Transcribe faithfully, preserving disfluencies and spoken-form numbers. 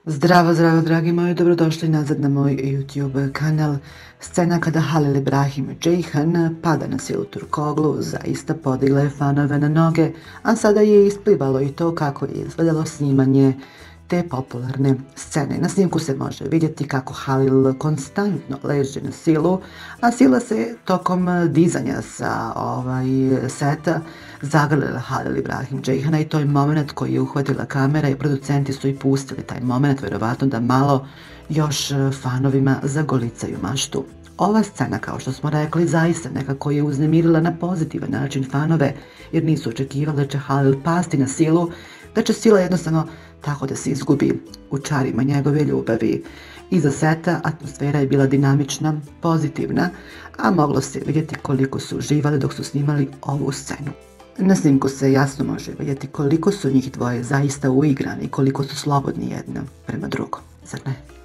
Zdravo, zdravo, dragi moji, dobrodošli nazad na moj YouTube kanal. Scena kada Halil Ibrahim Ceyhan pada na silu Turkoglu zaista podigla je fanove na noge, a sada je isplivalo i to kako je izgledalo snimanje te popularne scene. Na snimku se može vidjeti kako Halil konstantno leže na silu, a sila se tokom dizanja sa ovaj seta zagrlila Halil Ibrahim Ceyhana i to je moment koji je uhvatila kamera i producenti su i pustili taj moment, vjerovatno da malo još fanovima zagolicaju maštu. Ova scena, kao što smo rekli, zaista nekako je uznemirila na pozitivan način fanove, jer nisu očekivali da će Halil pasti na silu, da će sila jednostavno tako da se izgubi u čarima njegove ljubavi. Iza seta atmosfera je bila dinamična, pozitivna, a moglo se vidjeti koliko su uživali dok su snimali ovu scenu. Na snimku se jasno može vidjeti koliko su njih dvoje zaista uigrani i koliko su slobodni jedno prema drugom, zar ne?